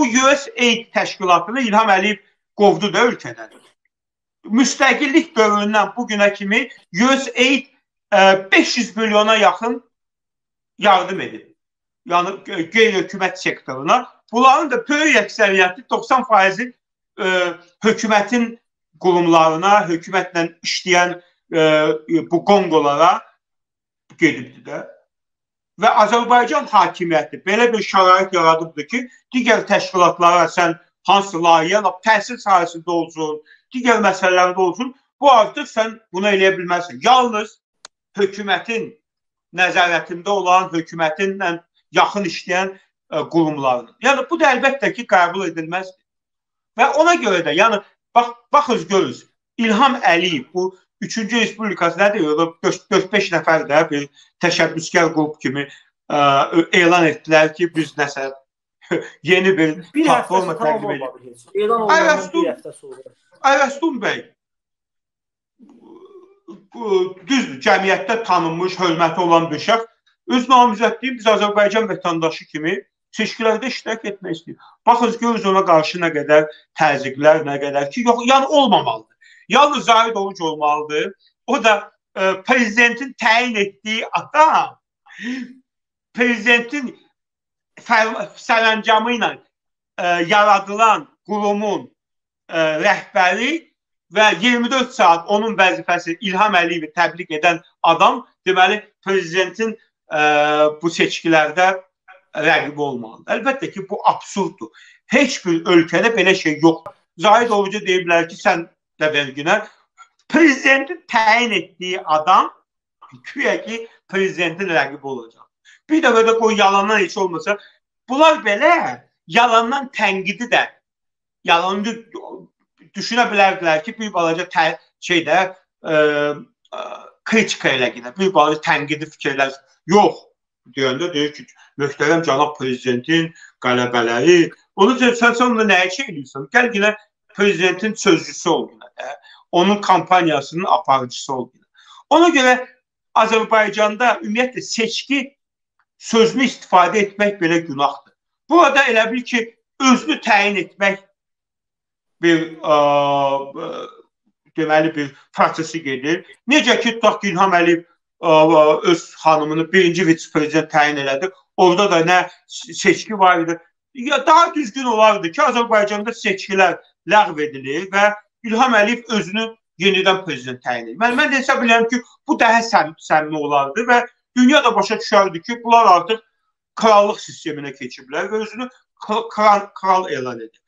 bu USAID təşkilatını İlham Əliyev qovdu da ölkədən. Müstəqillik dövründən bugünə kimi USAID 500 milyona yaxın yardım edib. Yəni qeyri-hökumət sektoruna. Bunların da böyük əksəriyyəti 90% hökumətin qurumlarına, hökumətlə işləyən bu qonqolara gedibdir də. Və Azərbaycan hakimiyyəti belə bir şərait yaradıbdır ki, digər təşkilatlara sən hansı layihə, təhsil sahəsində olsun, digər məsələlərdə olsun, bu artıq sən bunu eləyə bilməzsən. Yalnız hökumətin nəzarətində olan, hökumətinlə yaxın işləyən qurumlarının. Yəni, bu da əlbəttə ki, qəbul edilməzdir. Və ona görə də, yəni, baxız görürüz, İlham Əliyev, bu 3-cü Respublikası nədir? 4-5 nəfər də bir təşəbbüskar qrup kimi elan etdilər ki, biz nəsə yeni bir platforma təqdim edirik. Ayvəstun bəy, düzdür, cəmiyyətdə tanınmış, hörməti olan bir şəxs, öz namizədliyi biz Azərbaycan vətəndaşı kimi seçkilərdə iştirak etmək istəyir. Baxız, görürüz ona qarşı nə qədər təzyiqlər, nə qədər ki, yox, yəni olmamalıdır. Yalnız Zahid Oruc olmalıdır. O da prezidentin təyin etdiyi adam, prezidentin sərəncamı ilə yaradılan qurumun rəhbəri və 24 saat onun vəzifəsi İlham Əliyevi təbliğ edən adam, deməli, prezidentin bu seçkilərdə rəqibi olmalıdır. Əlbəttə ki, bu absurddur. Heç bir ölkədə belə şey yoxdur. Zahid Oruca deyiblər ki, sən də verginə, prezidentin təyin etdiyi adam güya ki, prezidentin rəqibi olacaq. Bir dəfə də qoy yalandan heç olmasa, bunlar belə yalandan tənqidi də, yalanı düşünə bilərdilər ki, bir balaca kritika ilə gidə, bir balaca tənqidi fikirlər yox. Deyəndə deyir ki, möhtərəm cənab prezidentin qələbələri, onu sən onu nəyə şey edirsən? Gəl yine prezidentin sözcüsü ol yine də, onun kampanyasının aparıcısı ol yine. Ona görə Azərbaycanda ümumiyyətlə seçki sözünü istifadə etmək belə günahdır. Burada elə bil ki, özünü təyin etmək bir deməli bir prosesi gedir. Necə ki, tutaq ki, İlham Əliyev öz xanımını birinci vitse-prezident təyin elədi. Orada da nə seçki var idi. Daha düzgün olardı ki, Azərbaycanda seçkilər ləğv edilir və İlham Əliyev özünü yenidən prezident təyin edir. Mən də hesab edirəm ki, bu daha səmimi olardı və dünya da başa düşərdi ki, bunlar artıq krallıq sisteminə keçiblər və özünü kral elan edir.